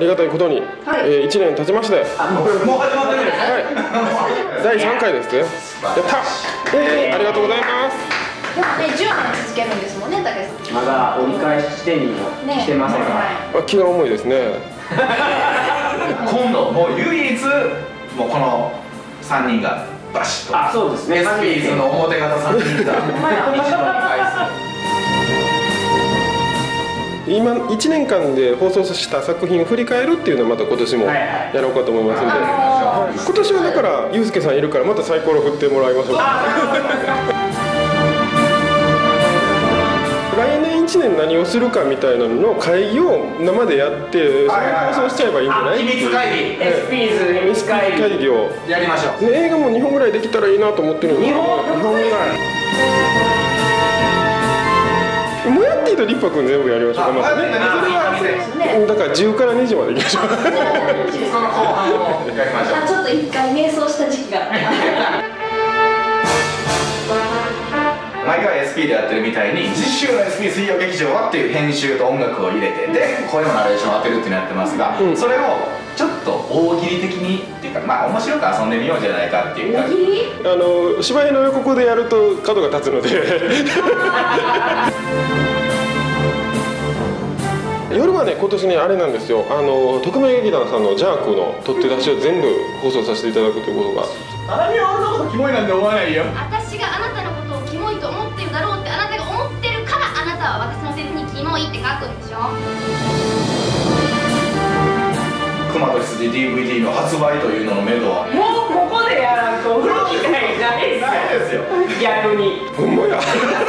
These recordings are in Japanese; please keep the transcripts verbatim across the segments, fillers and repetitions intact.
りがたいことに、はい、えー、いちねん経ちまして、 あ、もうもう始まってるんですね。 はい、だいさんかいですね。やった、えー、ありがとうございます。 でもね、じゅうねん続けるんですもんね、武さん。 まだ折り返し地点にも来てませんから、 ね、気が重いですね。 今度もう唯一もうこのさんにんがバシッと、 あ、そうですね、 エスピーズの表方さんにんが一度に返す。 今いちねんかんで放送した作品を振り返るっていうのをまた今年もやろうかと思いますんで、はい、今年はだからユースケさんいるからまたサイコロ振ってもらいましょう。来年いちねん何をするかみたいなのの会議を生でやってそれを放送しちゃえばいいんじゃない？ 秘密会議、 エスピーズ秘密会議会議をやりましょう。 映画もにほんぐらいできたらいいなと思ってるんです。 にほんぐらいもやっていいとリッパ君全部やりましょうか。まずね、だからじゅうからにじまでいきましょう。その後半をやりましょう。 ちょっと一回瞑想した時期が毎回 エスピー でやってるみたいに実習の エスピー 水曜劇場はっていう編集と音楽を入れてで声のナレーションを当てるっていうのをやってますが、うん、それをちょっと大喜利的にっていうかまあ面白く遊んでみようじゃないかっていうか、 あの芝居の予告でやると角が立つので夜はね今年ねあれなんですよ、あの特命劇団さんのジャークの取って出しを全部放送させていただくということが。 あなみは俺のことキモいなんて思わないよ。 私があなたのことをキモいと思ってるだろうってあなたが思ってるからあなたは私のセリフにキモいって書くんでしょ。 熊と羊 ディーブイディー の発売というののめどはもうここでやらんと売る機会ないですよ。逆にほんまや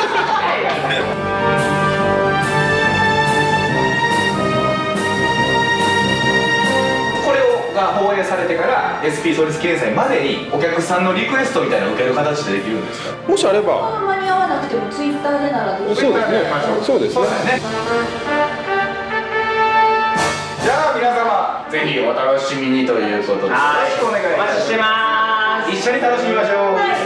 放映されてから エスピー 創立記念祭までにお客さんのリクエストみたいなのを受ける形でできるんですか？ もしあれば間に合わなくてもツイッターでならできる。 そうですね、そうですね。 じゃあ皆様ぜひお楽しみにということでよろしくお願いします。 お待ちしてます。 一緒に楽しみましょう。